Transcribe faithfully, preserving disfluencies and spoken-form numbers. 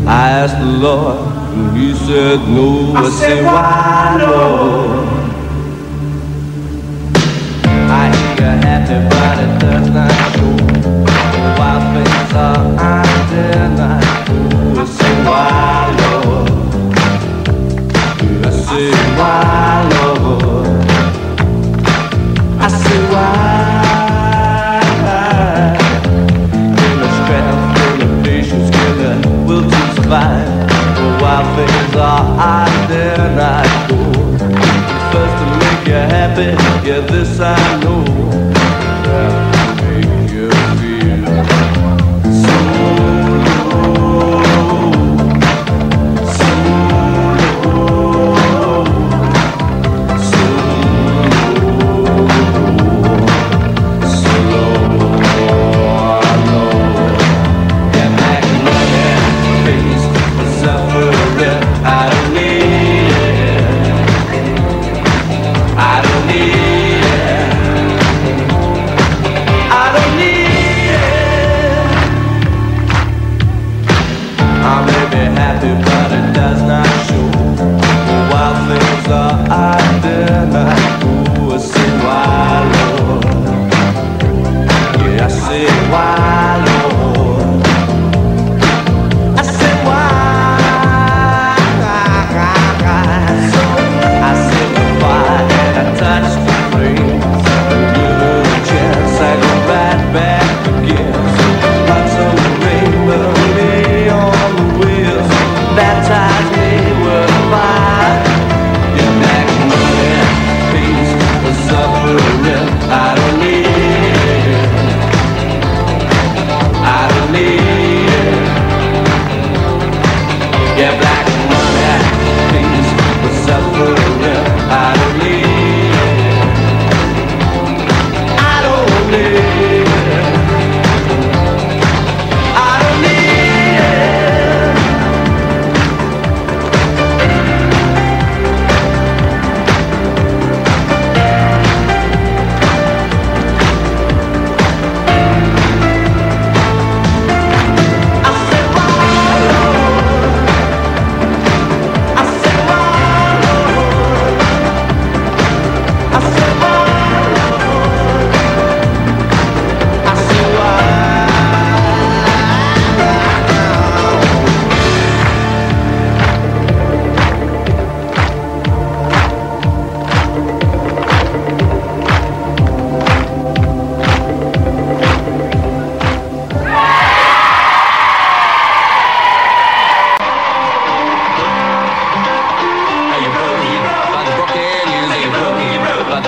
I asked the Lord, and he said no. I said, why, Lord? I hear you're happy, but it does not show. Wild things are I dare not do. I say, why, Lord? I say, why, Lord? I say, why? Give me strength, give me patience, give me will to survive. For wild things are I dare not go. First to make you happy, yeah, this I know.